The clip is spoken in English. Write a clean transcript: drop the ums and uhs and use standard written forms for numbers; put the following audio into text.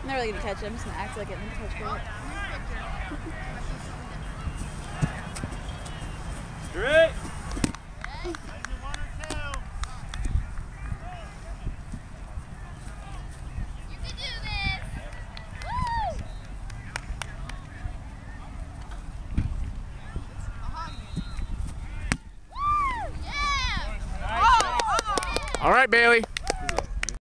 I'm not really gonna catch it. I'm just gonna act like it and then catch it. Great. All right, Bailey.